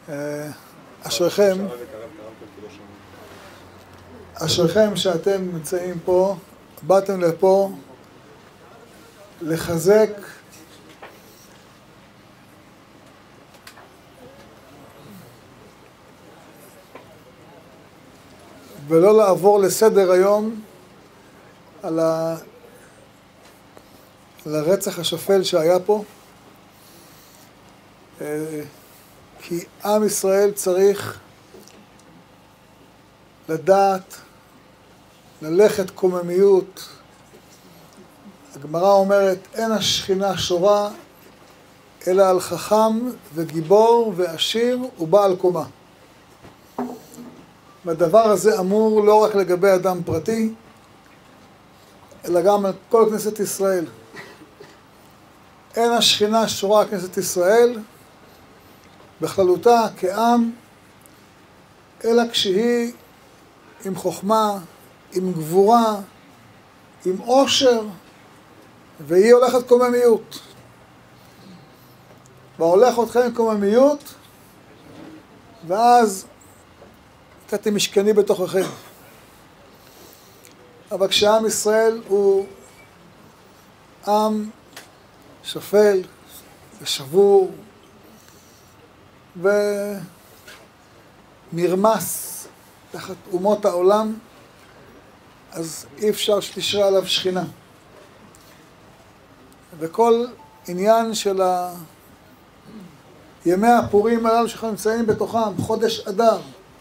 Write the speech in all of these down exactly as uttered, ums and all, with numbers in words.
אשריכם, אשריכם שאתם נמצאים פה, באתם לפה לחזק ולא לעבור לסדר היום על, ה... על הרצח השפל שהיה פה. כי עם ישראל צריך לדעת, ללכת קוממיות. הגמרא אומרת, אין השכינה שורה, אלא על חכם וגיבור ועשיר ובעל קומה. והדבר הזה אמור לא רק לגבי אדם פרטי, אלא גם על כל כנסת ישראל. אין השכינה שורה על כנסת ישראל, בכללותה כעם, אלא כשהיא עם חוכמה, עם גבורה, עם עושר, והיא הולכת קוממיות. והולך אתכם קוממיות, ואז קצת משכני בתוככם. אבל כשעם ישראל הוא עם שפל ושבור ונרמס תחת אומות העולם, אז אי אפשר שתשרה עליו שכינה. וכל עניין של ימי הפורים הללו שאנחנו נמצאים בתוכם, חודש אדר,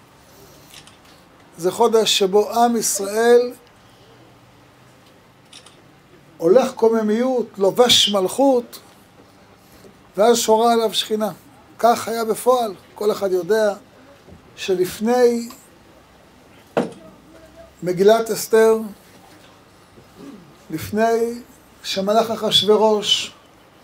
זה חודש שבו עם ישראל הולך קוממיות, לובש מלכות, ואז שורה עליו שכינה. כך היה בפועל. כל אחד יודע שלפני מגילת אסתר, לפני שמלך אחשוורוש,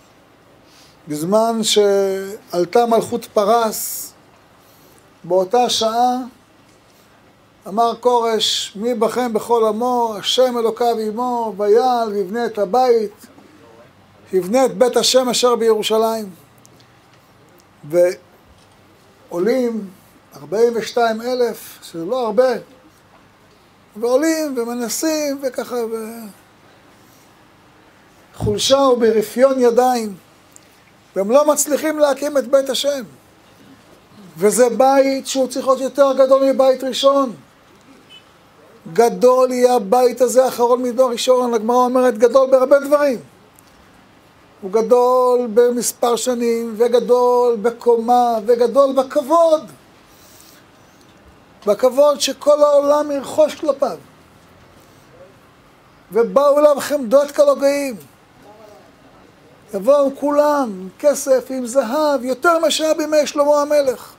בזמן שעלתה מלכות פרס, באותה שעה אמר כורש, מי בכם בכל עמו, השם אלוקיו עמו, ויעל ויבנה את הבית, יבנה את בית השם אשר בירושלים. ועולים ארבעים ושתיים אלף, שזה לא הרבה, ועולים ומנסים וככה בחולשה וברפיון ידיים, והם לא מצליחים להקים את בית השם. וזה בית שהוא צריך להיות יותר גדול מבית ראשון. גדול יהיה הבית הזה האחרון מדור ראשון. הגמרא אומרת גדול בהרבה דברים. הוא גדול במספר שנים, וגדול בקומה, וגדול בכבוד. בכבוד שכל העולם ירחוש כלפיו. ובאו אליו חמדות כל הגויים. יבואו כולם עם כסף, עם זהב, יותר משהיה בימי שלמה המלך.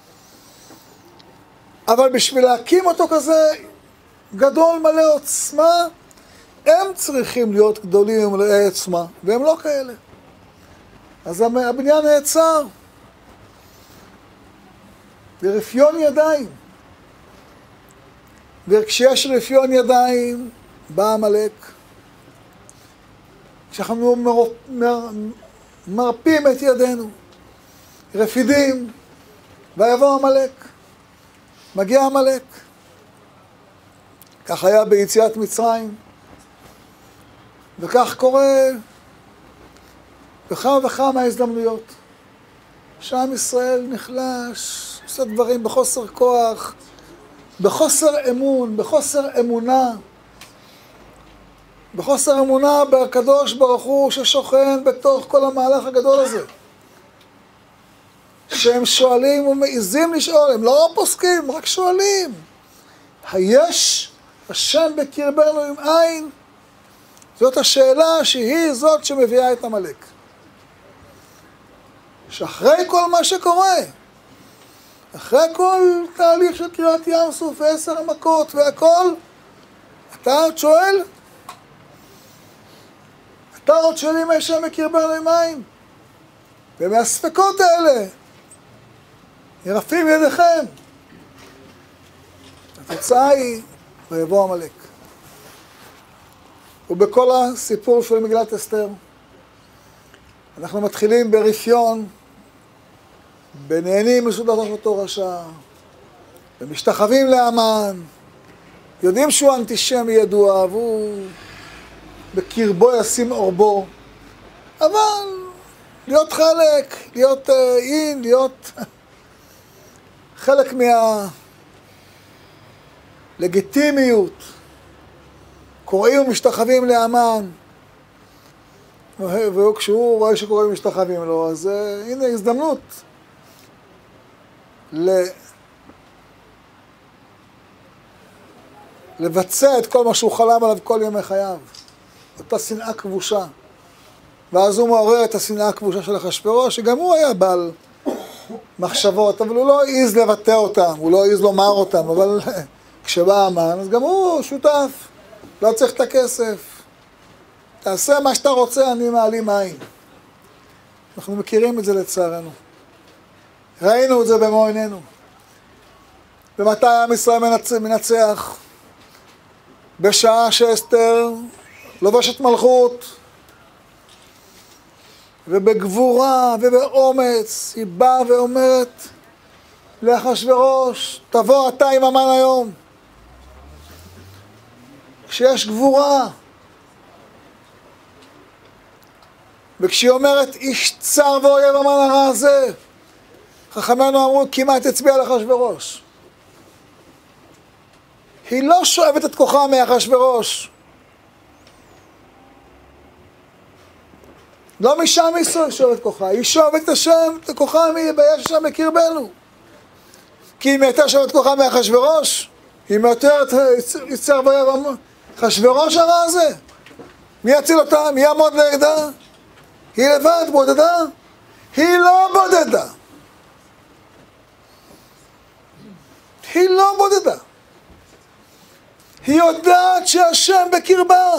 אבל בשביל להקים אותו כזה גדול מלא עוצמה, הם צריכים להיות גדולים ומלאי עוצמה, והם לא כאלה. אז הבניין נעצר ברפיון ידיים. וכשיש רפיון ידיים, בא עמלק. כשאנחנו מר... מר... מרפים את ידינו, רפידים, ויבוא עמלק. מגיע עמלק. כך היה ביציאת מצרים. וכך קורה בכמה וכמה הזדמנויות. שעם ישראל נחלש, עושה דברים בחוסר כוח, בחוסר אמון, בחוסר אמונה. בחוסר אמונה בקדוש ברוך הוא ששוכן בתוך כל המהלך הגדול הזה. שהם שואלים ומעיזים לשאול, הם לא פוסקים, רק שואלים. היש השם בקרבנו עם עין? זאת השאלה שהיא זאת שמביאה את עמלק. שאחרי כל מה שקורה, אחרי כל תהליך של קריאת ים סוף ועשר המכות והכל, אתה עוד שואל? אתה עוד שואלים מה השם בקרבנו עם עין? ומהספקות האלה, ירפים ידיכם. התוצאה היא, ויבוא עמלק. ובכל הסיפור של מגילת אסתר, אנחנו מתחילים ברפיון, ונהנים מסעודתו של אותו רשע, ומשתחווים להמן, יודעים שהוא אנטישמי ידוע, והוא בקרבו ישים אורבו, אבל להיות חלק, להיות אין, להיות חלק מהלגיטימיות, קוראים ומשתחווים להמן, וכשהוא רואה שקוראים ומשתחווים לו, אז הנה הזדמנות ל... לבצע את כל מה שהוא חלם עליו כל ימי חייו, אותה שנאה כבושה. ואז הוא מעורר את השנאה הכבושה של אחשוורוש, שגם הוא היה בעל מחשבות, אבל הוא לא העז לבטא אותם, הוא לא העז לומר אותם, אבל כשבא המן, אז גם הוא שותף, לא צריך את הכסף. תעשה מה שאתה רוצה, אני מעלים עין. אנחנו מכירים את זה לצערנו. ראינו את זה במו עינינו. ומתי עם ישראל מנצח? מנצח? בשעה שאסתר לובשת מלכות, ובגבורה ובאומץ היא באה ואומרת לאחשוורוש, תבוא אתה עם המן היום. כשיש גבורה, וכשהיא אומרת איש צר ואויב המן הרע הזה, חכמינו אמרו כמעט הצביע לאחשוורוש. היא לא שואבת את כוחה מאחשוורוש. לא משם היא שואבת את כוחה, היא שואבת את השם, את כוחה מבייש השם בקרבנו. כי אם היא הייתה שואבת את כוחה מאחשוורוש, היא יותר יצר ואויב אחשוורוש הרע הזה. מי יציל אותה? מי יעמוד נגדה? היא לבד בודדה? היא לא בודדה. היא לא בודדה. היא יודעת שהשם בקרבה.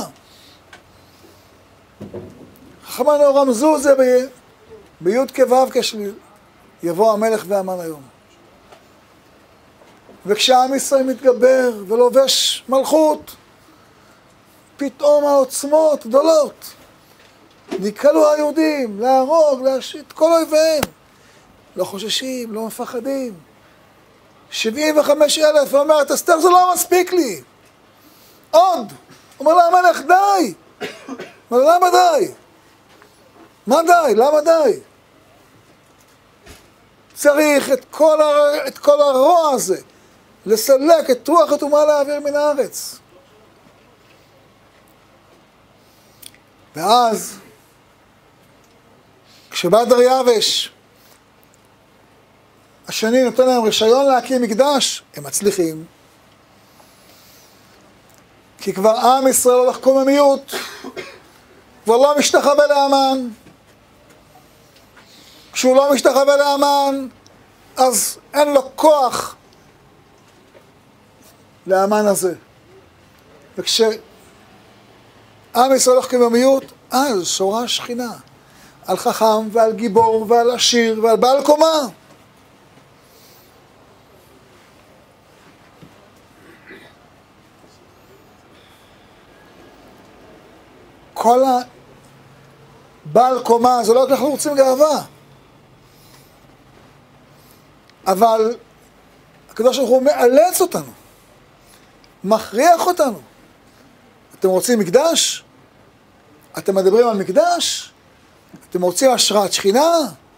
חכמינו רמזו זה בי' כו' כשיבוא המלך והמן היום. וכשעם ישראל מתגבר ולובש מלכות, פתאום העוצמות גדולות. נקלו היהודים להרוג, להשית כל אויביהם. לא חוששים, לא מפחדים. שבעים וחמישה אלף, ואומרת, אסתר זה לא מספיק לי. עוד. אומר לה המלך, די. אומר לה, למה די? מה די? למה די? צריך את כל, הר... את כל הרוע הזה, לסלק את רוח הטומאה להעביר מן הארץ. ואז, כשבא דריווש, השני נותן להם רישיון להקים מקדש, הם מצליחים. כי כבר עם ישראל הולך קוממיות, כבר לא משתחווה להמן. כשהוא לא משתחווה להמן, אז אין לו כוח להמן הזה. וכשעם ישראל הולך קוממיות, אז שורה השכינה. על חכם ועל גיבור ועל עשיר ועל בעל קומה. כל הבעל קומה, זה לא רק אנחנו רוצים גאווה. אבל הקדוש ברוך הוא מאלץ אותנו, מכריח אותנו. אתם רוצים מקדש? אתם מדברים על מקדש? אתם רוצים השראת שכינה?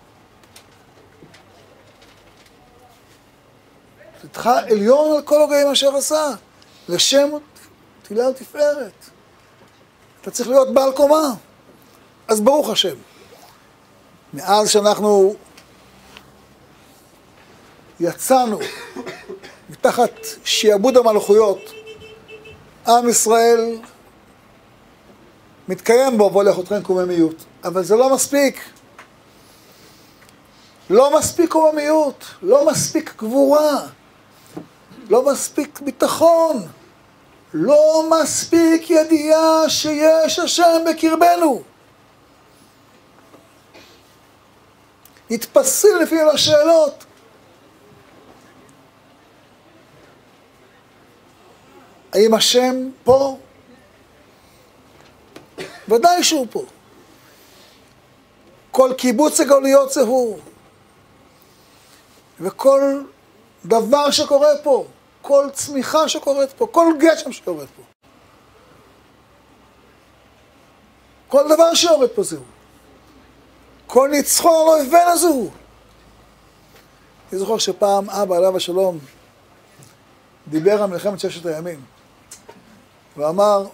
תתך עליון על כל הוגעים אשר עשה, לשם תהילה ותפארת. אתה צריך להיות בעל קומה. אז ברוך השם. מאז שאנחנו יצאנו מתחת שיעבוד המלכויות, עם ישראל מתקיים בו והולך אתכם קוממיות. אבל זה לא מספיק. לא מספיק קוממיות, לא מספיק גבורה, לא מספיק ביטחון, לא מספיק ידיעה שיש השם בקרבנו. נתפסים לפי השאלות. האם השם פה? ודאי שהוא פה. כל קיבוץ הגלויות זה הוא. וכל דבר שקורה פה, כל צמיחה שקורית פה, כל גשם שקורית פה, כל דבר שיורד פה זהו. כל ניצחון על אויבינו זהו. אני זוכר שפעם אבא עליו השלום דיבר על מלחמת ששת הימים ואמר,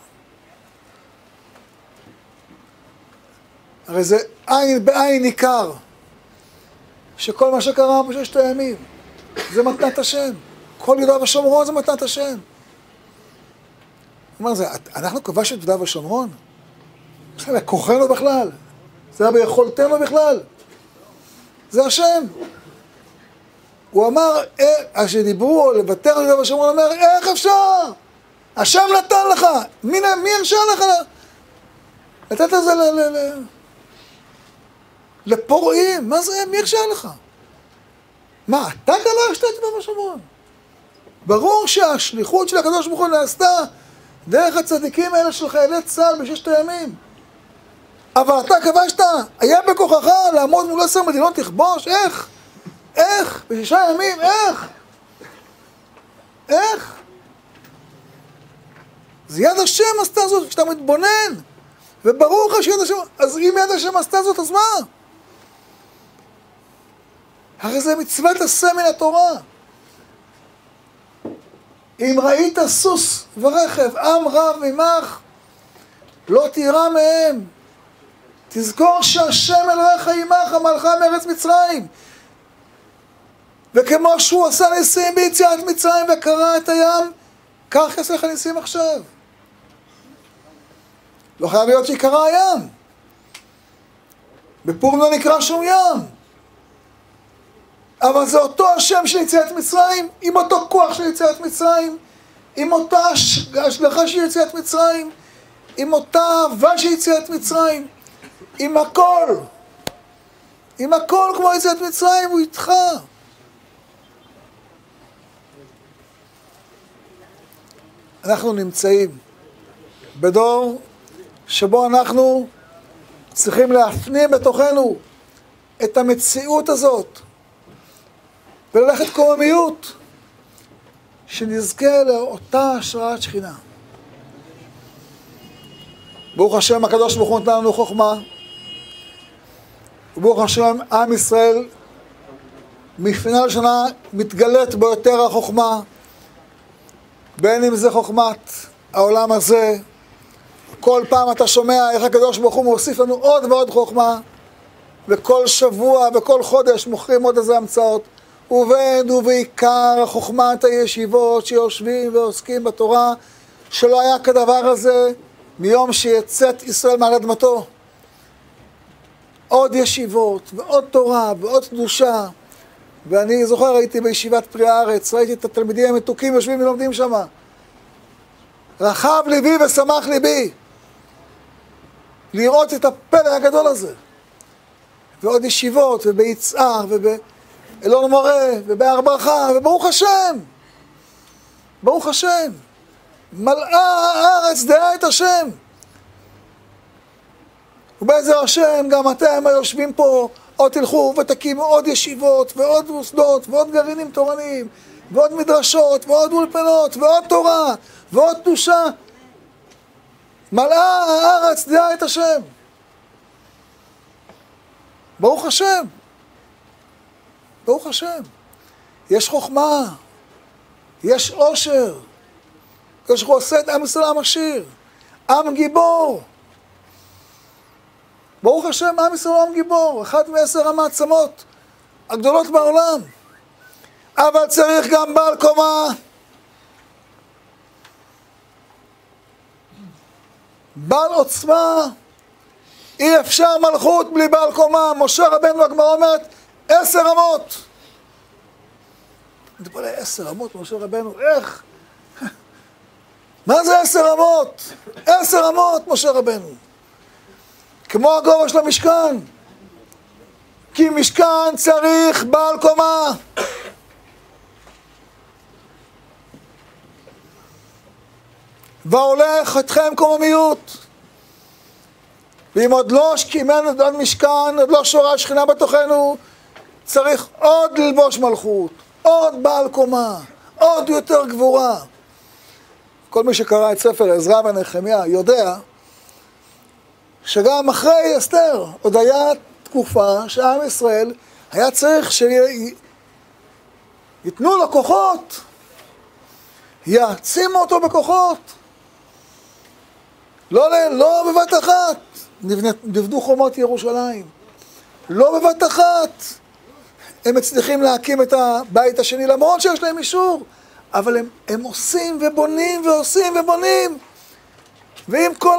הרי זה עין בעין ניכר שכל מה שקרה בששת הימים זה מתנת השם. כל יהודה ושומרון זה מתנת השם. הוא אומר, זה, אנחנו כבשנו את יהודה ושומרון? זה היה כוחנו בכלל, זה היה ביכולתנו בכלל, זה השם. הוא אמר, אז שדיברו לוותר על יהודה ושומרון, הוא אומר, איך אפשר? השם נתן לך, מי, מי הרשה לך? לתת את זה ל, ל, ל, לפורעים, מה זה, מי הרשה לך? מה, אתה כבשת את יהודה ושומרון? ברור שהשליחות של הקדוש ברוך הוא נעשתה דרך הצדיקים האלה של חיילי צה"ל בששת הימים. אבל אתה כבשת, היה בכוחך לעמוד מול עשר מדינות לכבוש, איך? איך? בשישה ימים, איך? איך? זה יד השם עשתה זאת, כשאתה מתבונן, וברור לך שיד השם, אז אם יד השם עשתה זאת, אז מה? הרי זה מצוות עשה מן התורה. אם ראית סוס ורכב, עם רב ממך, לא תירא מהם. תזכור שהשם אלוהיך עמך, המלך מארץ מצרים. וכמו שהוא עשה ניסים ביציאת מצרים וקרע את הים, כך יעשה לך ניסים עכשיו. לא חייב להיות שיקרע הים. בפורים לא נקרא שום ים. אבל זה אותו השם של יציאת מצרים, עם אותו כוח של יציאת מצרים, עם אותה השגחה של יציאת מצרים, עם אותה אהבה של יציאת מצרים, עם הכל. עם הכל כמו יציאת מצרים, הוא איתך. אנחנו נמצאים בדור שבו אנחנו צריכים להפנים בתוכנו את המציאות הזאת וללכת קוממיות שנזכה לאותה השראת שכינה. ברוך השם הקדוש ברוך הוא נתן לנו חוכמה, וברוך השם עם ישראל משנה לשנה מתגלית בו יותר החוכמה, בין אם זה חוכמת העולם הזה, כל פעם אתה שומע איך הקדוש ברוך הוא מוסיף לנו עוד ועוד חוכמה, וכל שבוע וכל חודש מוכרים עוד איזה המצאות, ובין ובעיקר חוכמת הישיבות שיושבים ועוסקים בתורה, שלא היה כדבר הזה מיום שיצאת ישראל מעל אדמתו. עוד ישיבות ועוד תורה ועוד קדושה. ואני זוכר, הייתי בישיבת פרי הארץ, ראיתי את התלמידים המתוקים יושבים ולומדים שם. רחב ליבי ושמח ליבי לראות את הפלא הגדול הזה. ועוד ישיבות וביצהר ובאלון מורה ובהר ברכה, וברוך השם, ברוך השם, מלאה הארץ דעה את השם. ובעזר השם גם אתם היושבים פה עוד תלכו ותקימו עוד ישיבות ועוד מוסדות ועוד גרעינים תורניים ועוד מדרשות ועוד אולפנות ועוד תורה ועוד קדושה. מלאה הארץ דעה את השם. ברוך השם. ברוך השם. יש חוכמה. יש עושר. יש עושה את עם ישראל עם עשיר. עם גיבור. ברוך השם, עם ישראל עם גיבור. אחת מעשר המעצמות הגדולות בעולם. אבל צריך גם בעל קומה. בעל עוצמה. אי אפשר מלכות בלי בעל קומה. משה רבנו הגמרא אומרת, עשר אמות. אני מדבר לי, עשר אמות, משה רבנו, איך? מה זה עשר אמות? עשר אמות, משה רבנו. כמו הגובה של המשכן. כי משכן צריך בעל קומה. והולך אתכם קוממיות. ואם עוד לא קימנו עוד משכן, עוד לא שורה שכינה בתוכנו, צריך עוד ללבוש מלכות, עוד בעל קומה, עוד יותר גבורה. כל מי שקרא את ספר עזרא ונחמיה יודע שגם אחרי אסתר עוד היה תקופה שעם ישראל היה צריך שיתנו לו כוחות, יעצימו אותו בכוחות. לא, לא בבת אחת נבנו חומות ירושלים, לא בבת אחת הם מצליחים להקים את הבית השני, למרות שיש להם אישור, אבל הם, הם עושים ובונים ועושים ובונים, ועם כל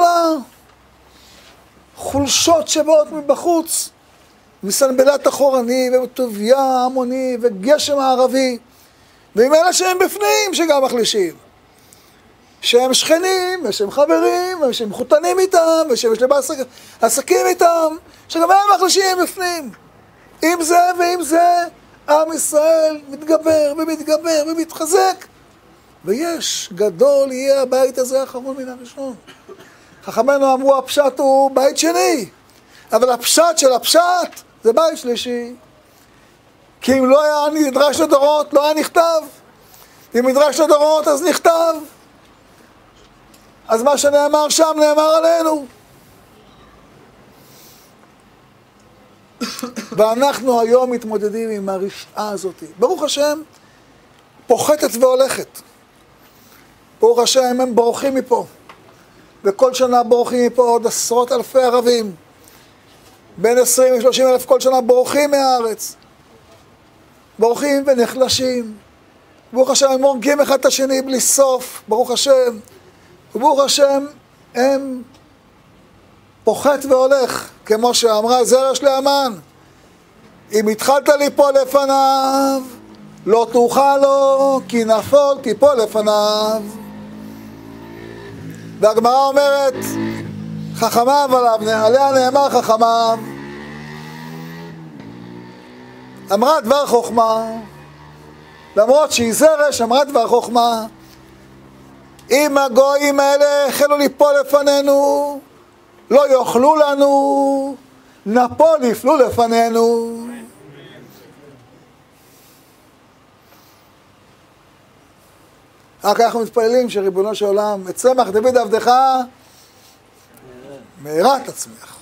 החולשות שבאות מבחוץ, מסנבלת אחורני וטוביה המוני וגשם הערבי, ועם אלה שהם בפנים שגם מחלישים, שהם שכנים ושהם חברים ושהם חותנים איתם ושהם להם עסק, עסקים איתם, שגם הם מחלישים בפנים. עם זה ועם זה עם ישראל מתגבר ומתגבר ומתחזק, ויש גדול יהיה הבית הזה האחרון מן הראשון. חכמינו אמרו הפשט הוא בית שני, אבל הפשט של הפשט זה בית שלישי. כי אם לא היה נדרש לדורות לא היה נכתב, אם נדרש לדורות אז נכתב, אז מה שנאמר שם נאמר עלינו. ואנחנו היום מתמודדים עם הרשעה הזאת. ברוך השם, פוחתת והולכת. ברוך השם, הם בורחים מפה. וכל שנה בורחים מפה עוד עשרות אלפי ערבים. בין עשרים ושלושים אלף כל שנה בורחים מהארץ. בורחים ונחלשים. ברוך השם, הם הורגים אחד את השני בלי סוף. ברוך השם. וברוך השם, הם פוחת והולך, כמו שאמרה זרע של המן. אם התחלת ליפול לפניו, לא תוכל לו, כי נפול תיפול לפניו. והגמרא אומרת, חכמיו עליו, עליה נאמר חכמיו. אמרה דבר חוכמה, למרות שהיא זרש, אמרה דבר חוכמה. אם הגויים האלה החלו ליפול לפנינו, לא יאכלו לנו, נפול יפלו לפנינו. רק אנחנו מתפללים שריבונו של עולם, את צמח דוד עבדך, מהרה תצמיח.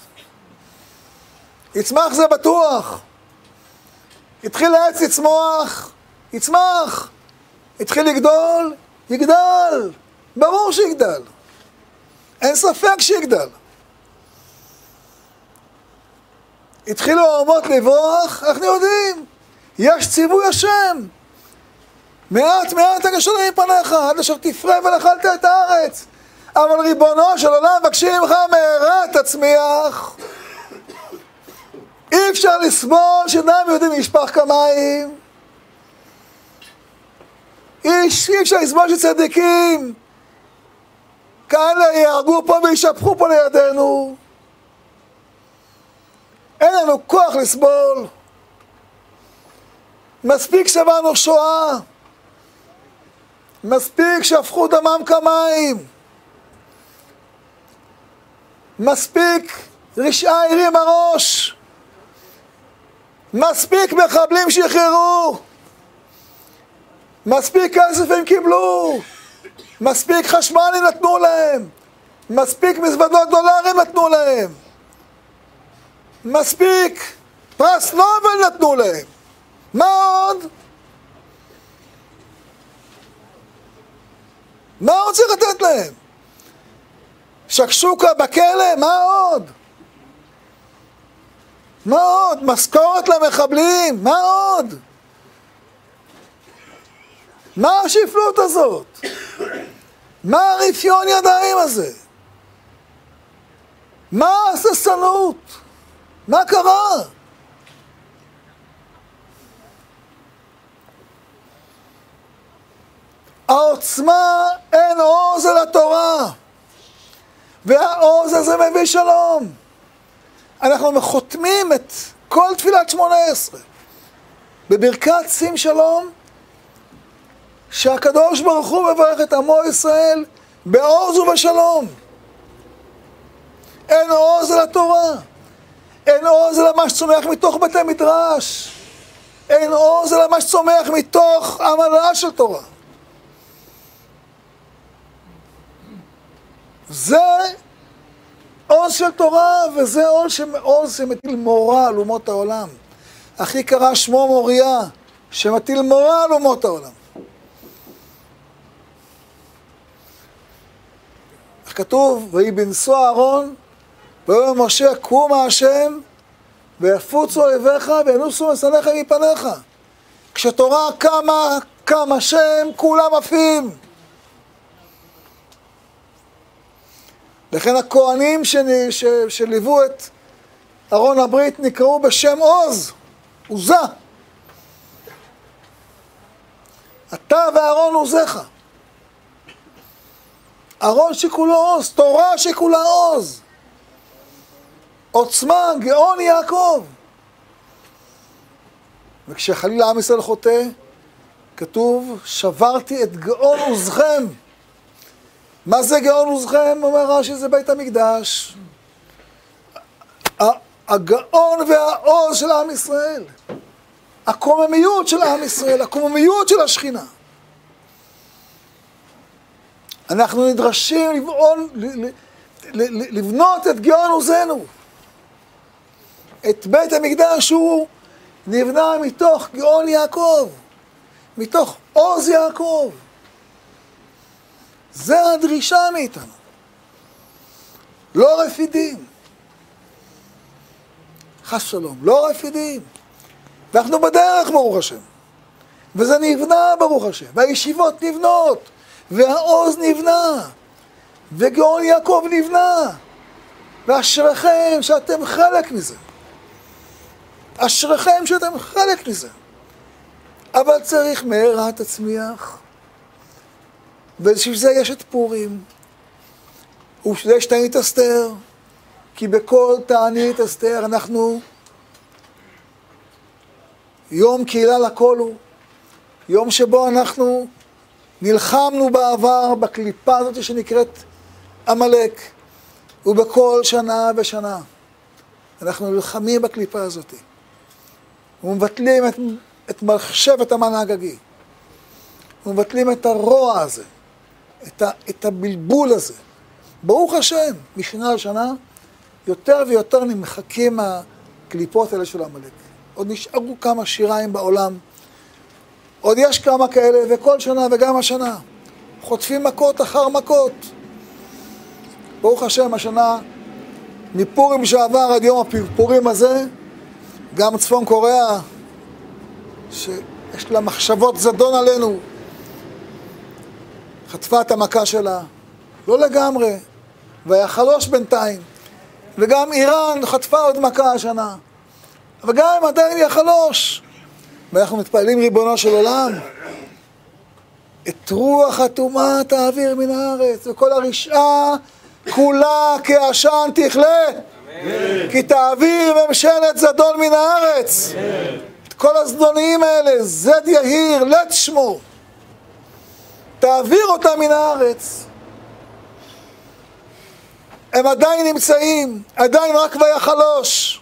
יצמח זה בטוח. התחיל העץ לצמוח, יצמח. התחיל לגדול, יגדל. ברור שיגדל. אין ספק שיגדל. התחילו האומות לברוח, אנחנו יודעים. יש ציווי השם. מעט מעט הגשנו מפניך, עד אשר תפרה ולאכלת את הארץ. אבל ריבונו של עולם, מבקשים ממך מהרה תצמיח. אי אפשר לסבול שדם יהודים ישפך כמים. אי אפשר לסבול שצדיקים כאלה יהרגו פה וישפכו פה לידינו. אין לנו כוח לסבול. מספיק שבאנו שואה. מספיק שהפכו דמם כמים. מספיק רשעה הרים הראש. מספיק מחבלים שחררו. מספיק כסף הם קיבלו. מספיק חשמלים נתנו להם. מספיק מזוודות דולרים נתנו להם. מספיק פרס נובל נתנו להם. מה עוד? מה עוד צריך לתת להם? שקשוקה בכלא? מה עוד? מה עוד? משכורת למחבלים? מה עוד? מה השפלות הזאת? מה הרפיון ידיים הזה? מה הססנות? מה קרה? העוצמה אין עוז אל התורה, והעוז הזה מביא שלום. אנחנו חותמים את כל תפילת שמונה עשרה בברכת שים שלום, שהקדוש ברוך הוא מברך את עמו ישראל בעוז ובשלום. אין עוז אל התורה, אין עוז אל מה שצומח מתוך בתי מדרש, אין עוז אלא מה שצומח מתוך עמלה של תורה. זה עוז של תורה, וזה עוז, עוז שמטיל מורא על אומות העולם. הכי קרא שמו מוריה, שמטיל מורא על אומות העולם. איך כתוב? ויהי בנשוא אהרון, ויאמר משה, קומה השם, ויפוצו אויביך, וינוסו משנאיך מפניך. כשתורה קמה, קם השם, כולם עפים. לכן הכהנים שליוו את ארון הברית נקראו בשם עוז, עוזה. אתה ואהרון עוזך. ארון שכולו עוז, תורה שכולה עוז. עוצמה, גאון יעקב. וכשחלילה עם ישראל חוטא, כתוב, שברתי את גאון עוזכם. מה זה גאון עוזכם? אומר רש"י, זה בית המקדש. הגאון והעוז של עם ישראל. הקוממיות של עם ישראל, הקוממיות של השכינה. אנחנו נדרשים לבעון, לבנות את גאון עוזנו. את בית המקדש הוא נבנה מתוך גאון יעקב, מתוך עוז יעקב. זה הדרישה מאיתנו. לא רפידים. חס שלום, לא רפידים. ואנחנו בדרך ברוך השם. וזה נבנה ברוך השם. והישיבות נבנות. והעוז נבנה. וגאון יעקב נבנה. ואשריכם שאתם חלק מזה. אשריכם שאתם חלק מזה. אבל צריך מהרה תצמיח. ובשביל זה יש את פורים. ובשביל זה יש תענית אסתר. כי בכל תענית אסתר אנחנו יום קהילה לכל הוא. יום שבו אנחנו נלחמנו בעבר בקליפה הזאת שנקראת עמלק. ובכל שנה ושנה אנחנו נלחמים בקליפה הזאת. ומבטלים את, את מחשבת המן האגגי. ומבטלים את הרוע הזה. את, ה, את הבלבול הזה. ברוך השם, משנה לשנה, יותר ויותר נמחקים הקליפות האלה של עמלק. עוד נשארו כמה שיריים בעולם. עוד יש כמה כאלה, וכל שנה וגם השנה. חוטפים מכות אחר מכות. ברוך השם, השנה, מפורים שעבר עד יום הפורים הזה, גם צפון קוריאה, שיש לה מחשבות זדון עלינו, חטפה את המכה שלה. לא לגמרי, והיה חלוש בינתיים. וגם איראן חטפה עוד מכה השנה. אבל גם עדיין היא החלוש. ואנחנו מתפעלים ריבונו של עולם. את רוח הטומאה תעביר מן הארץ. וכל הרשעה כולה כעשן תכלה. כי תעביר ממשלת זדון מן הארץ. את כל הזדוניים האלה, זד יהיר, לת שמו. תעביר אותם מן הארץ. הם עדיין נמצאים, עדיין רק ויחלוש.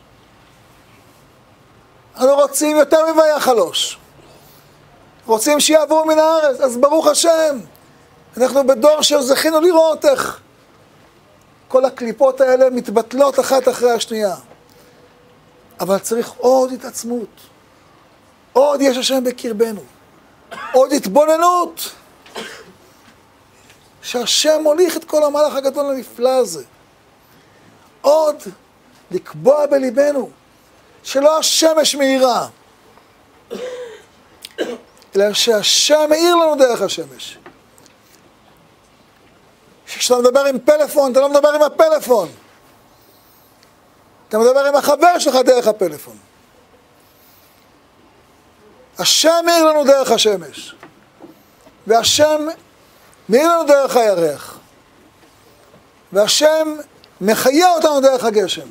אנחנו רוצים יותר מויחלוש. רוצים שיעברו מן הארץ, אז ברוך השם. אנחנו בדור שזכינו לראות איך כל הקליפות האלה מתבטלות אחת אחרי השנייה. אבל צריך עוד התעצמות. עוד יש השם בקרבנו. עוד התבוננות. שהשם מוליך את כל המהלך הגדול הנפלא הזה. עוד לקבוע בליבנו שלא השמש מאירה, אלא שהשם מאיר לנו דרך השמש. כשאתה מדבר עם פלאפון, אתה לא מדבר עם הפלאפון. אתה מדבר עם החבר שלך דרך הפלאפון. השם מאיר לנו דרך השמש. והשם מאיר לנו דרך הירח. והשם מחיה אותנו דרך הגשם.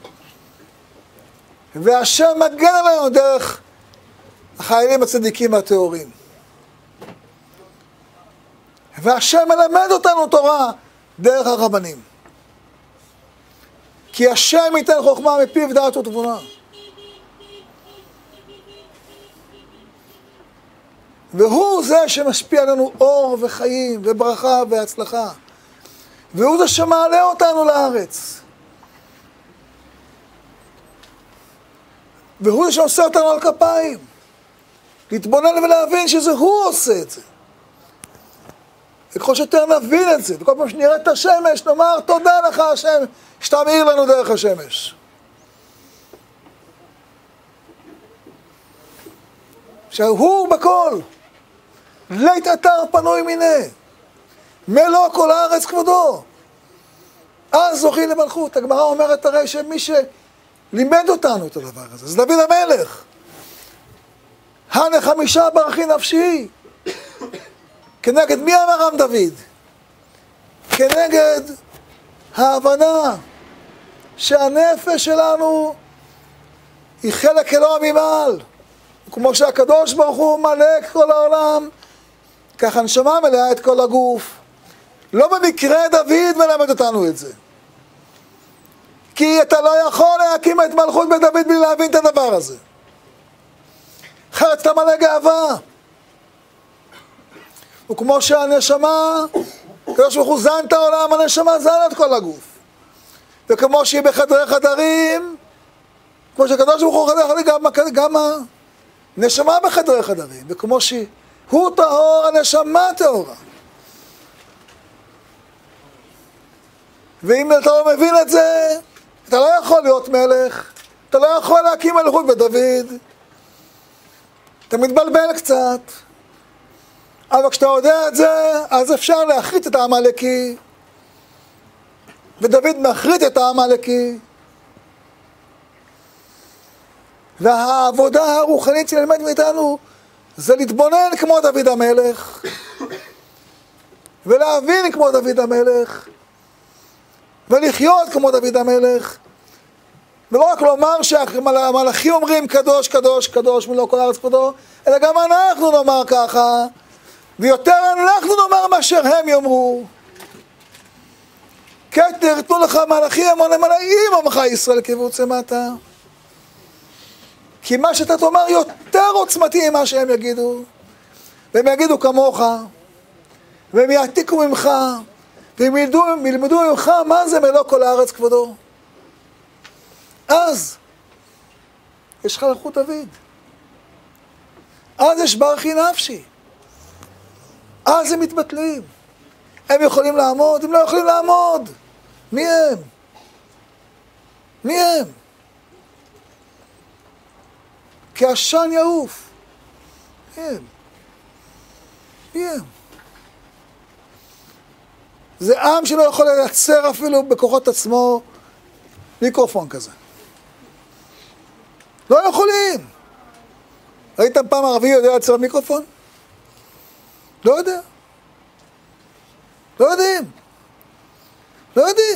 והשם מגן עלינו דרך החיילים הצדיקים והטהורים. והשם מלמד אותנו תורה דרך הרבנים. כי השם ייתן חוכמה מפיו דעת ותבונה. והוא זה שמשפיע עלינו אור וחיים וברכה והצלחה. והוא זה שמעלה אותנו לארץ. והוא זה שעושה אותנו על כפיים. להתבונן ולהבין שזה הוא עושה את זה. וככל שיותר נבין את זה, וכל פעם שנראה את השמש, נאמר תודה לך השם, שאתה מאיר לנו דרך השמש. שהוא בכל, לית אתר פנוי מיניה, מלוא כל הארץ כבודו. אז זוכים למלכות. הגמרא אומרת הרי שמי שלימד אותנו את הדבר הזה, זה דוד המלך. הנה חמישה ברכי נפשי. כנגד מי אמר עם דוד? כנגד ההבנה שהנפש שלנו היא חלק אלוה ממעל. כמו שהקדוש ברוך הוא מלא את כל העולם, ככה הנשמה מלאה את כל הגוף. לא במקרה דוד מלמד אותנו את זה. כי אתה לא יכול להקים את מלכות בית דוד בלי להבין את הדבר הזה. אחרת אתה מלא גאווה. וכמו שהנשמה, הקדוש ברוך הוא זן את העולם, הנשמה זן את כל הגוף. וכמו שהיא בחדרי חדרים, כמו שהקדוש ברוך הוא חדרי חדרים, גם, גם הנשמה בחדרי חדרים. וכמו שהוא טהור, הנשמה טהורה. ואם אתה לא מבין את זה, אתה לא יכול להיות מלך, אתה לא יכול להקים מלכות בדוד. אתה מתבלבל קצת. אבל כשאתה יודע את זה, אז אפשר להחריט את העמלקי. ודוד מחריט את העמלקי. והעבודה הרוחנית שנלמד מאיתנו, זה להתבונן כמו דוד המלך. ולהבין כמו דוד המלך. ולחיות כמו דוד המלך. ולא רק לומר שהמלאכים אומרים קדוש, קדוש, קדוש, מלוא כל הארץ כבודו, אלא גם אנחנו נאמר ככה. ויותר אנחנו נאמר מה שהם יאמרו. כתר תנו לך מלאכים המון למלאים עמך ישראל קיבוץ מטה. כי מה שאתה תאמר יותר עוצמתי ממה שהם יגידו. והם יגידו כמוך. והם יעתיקו ממך. והם ילמדו, ילמדו ממך מה זה מלוא כל הארץ כבודו. אז יש לך מלכות דוד. אז יש ברכי נפשי. אז הם מתבטלים. הם יכולים לעמוד, הם לא יכולים לעמוד. מי הם? מי הם? כעשן יעוף. מי הם? מי הם? זה עם שלא יכול לייצר אפילו בכוחות עצמו מיקרופון כזה. לא יכולים. ראיתם פעם ערבי יודע לייצר מיקרופון? לא יודע. לא יודעים. לא יודעים.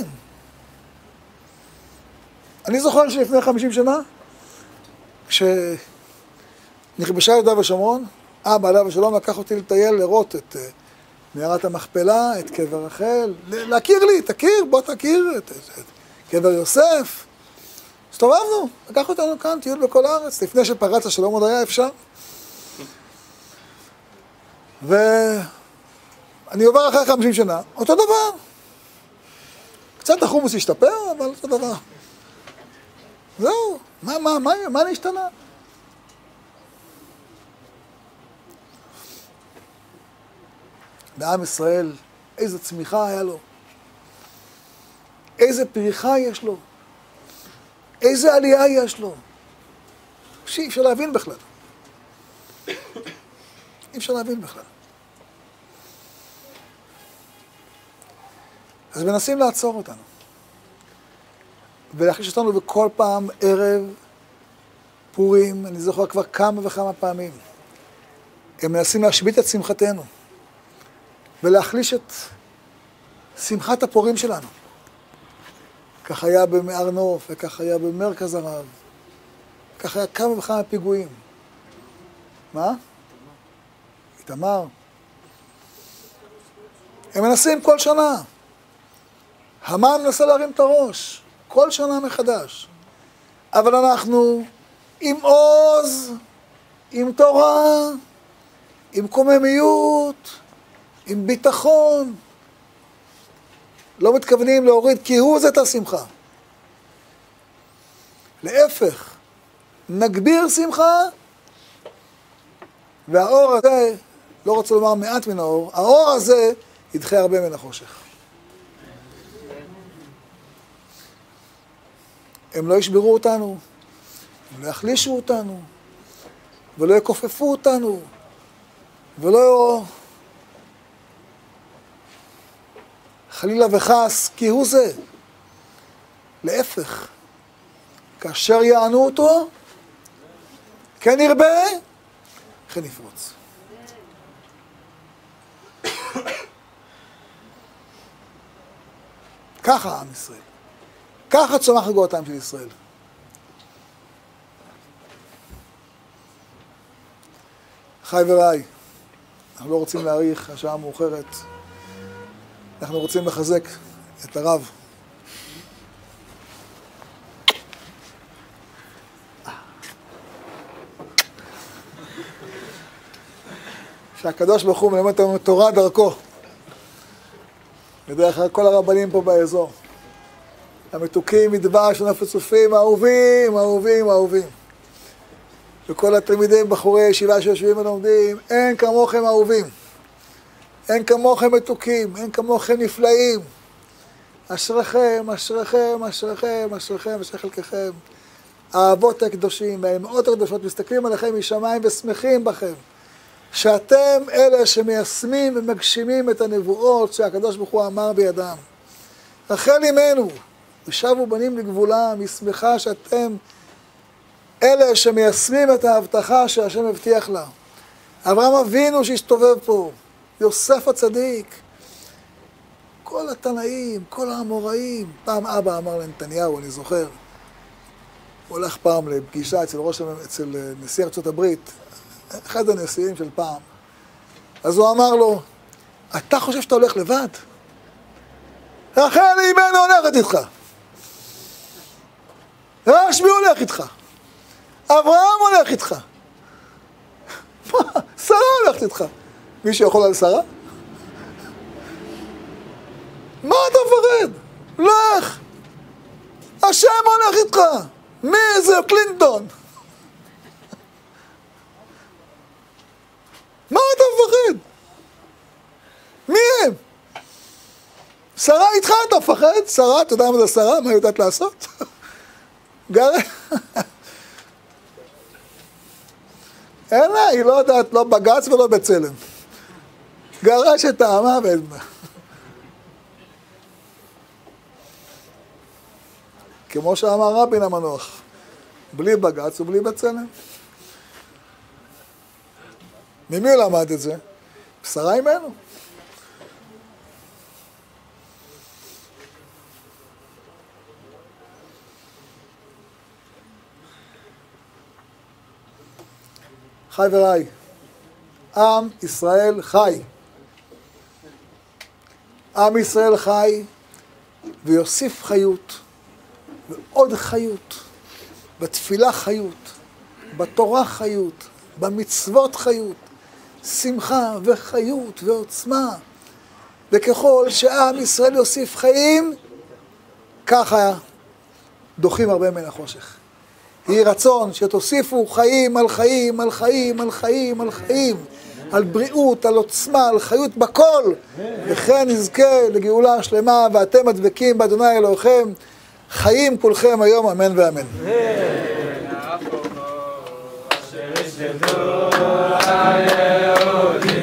אני זוכר שלפני חמישים שנה, כשנכבשה יהודה ושומרון, אבא עליו השלום לקח אותי לטייל, לראות את מערת המכפלה, את קבר רחל, להכיר לי, תכיר, בוא תכיר את, את, את קבר יוסף. הסתובבנו, לקח אותנו כאן, טיול בכל הארץ, לפני שפרץ השלום עוד היה אפשר. ואני עובר אחרי חמישים שנה, אותו דבר. קצת החומוס השתפר, אבל אותו דבר. זהו, מה, מה, מה, מה נשתנה? בעם ישראל, איזו צמיחה היה לו. איזה פריחה יש לו. איזה עלייה יש לו. שאי אפשר להבין בכלל. אי אפשר להבין בכלל. אז מנסים לעצור אותנו. ולהחליש אותנו בכל פעם ערב פורים, אני זוכר כבר כמה וכמה פעמים. הם מנסים להשבית את שמחתנו. ולהחליש את שמחת הפורים שלנו. כך היה במער נוף, וכך היה במרכז הרב. כך היה כמה וכמה פיגועים. מה? איתמר. הם מנסים כל שנה. המן מנסה להרים את הראש. כל שנה מחדש. אבל אנחנו עם עוז, עם תורה, עם קוממיות, עם ביטחון. לא מתכוונים להוריד כהוא זה את השמחה. להפך, נגביר שמחה, והאור הזה, לא רוצה לומר מעט מן האור, האור הזה ידחה הרבה מן החושך. הם לא ישברו אותנו, הם לא יחלישו אותנו, ולא יכופפו אותנו, ולא חלילה וחס כהוא זה. להפך, כאשר יענו אותו, כן ירבה, כן יפרוץ. ככה עם ישראל. ככה צומח גאותם של ישראל. חי ורעי, אנחנו לא רוצים להאריך, השעה מאוחרת. אנחנו רוצים לחזק את הרב. שהקדוש ברוך הוא מלמד אותנו תורה דרכו. בדרך כלל כל הרבנים פה באזור. המתוקים מדבש ונפצופים, אהובים, אהובים, אהובים. וכל התלמידים, בחורי ישיבה שיושבים ולומדים, אין כמוכם אהובים. אין כמוכם מתוקים, אין כמוכם נפלאים. אשריכם, אשריכם, אשריכם, אשריכם, אשרי חלקכם. האבות הקדושים והאימהות הקדושות מסתכלים עליכם משמיים ושמחים בכם. שאתם אלה שמיישמים ומגשימים את הנבואות שהקדוש ברוך הוא אמר בידם. רחל אמנו, ושבו בנים לגבולם, היא שמחה שאתם אלה שמיישמים את ההבטחה שהשם הבטיח לה. אברהם אבינו שהסתובב פה, יוסף הצדיק, כל התנאים, כל האמוראים. פעם אבא אמר לנתניהו, אני זוכר, הוא הולך פעם לפגישה אצל, ראש, אצל נשיא ארצות הברית, אחד הנשיאים של פעם. אז הוא אמר לו, אתה חושב שאתה הולך לבד? רחל אמנו הולכת איתך. רשמי הולך איתך. אברהם הולך איתך. מה? שרה הולכת איתך. מישהו יכול על שרה? מה אתה מפחד? לך. השם הולך איתך. מי זה? קלינטון. מה אתה מפחד? מי הם? שרה איתך אתה מפחד? שרה, אתה יודע מה זה שרה? מה היא יודעת לעשות? גרה. אין לה, היא לא יודעת, לא בגץ ולא בצלם. גרש את העמה ואין. כמו שאמר רבין המנוח, בלי בגץ ובלי בצלם. ממי הוא למד את זה? שרה אמנו. חי ורעי, עם ישראל חי. עם ישראל חי ויוסיף חיות ועוד חיות, בתפילה חיות, בתורה חיות, במצוות חיות, שמחה וחיות ועוצמה. וככל שעם ישראל יוסיף חיים, ככה דוחים הרבה מן החושך. יהי רצון שתוסיפו חיים על חיים, על חיים, על חיים, על חיים, על בריאות, על עוצמה, על חיות בכל, וכן נזכה לגאולה שלמה, ואתם הדבקים באדוני אלוהיכם, חיים כולכם היום, אמן ואמן. אמן.